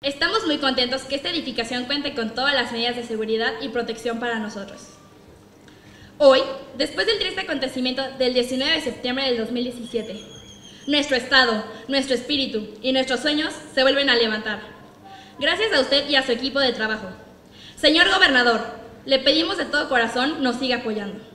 Estamos muy contentos que esta edificación cuente con todas las medidas de seguridad y protección para nosotros. Hoy, después del triste acontecimiento del 19 de septiembre del 2017, nuestro estado, nuestro espíritu y nuestros sueños se vuelven a levantar. Gracias a usted y a su equipo de trabajo. Señor Gobernador, le pedimos de todo corazón nos siga apoyando.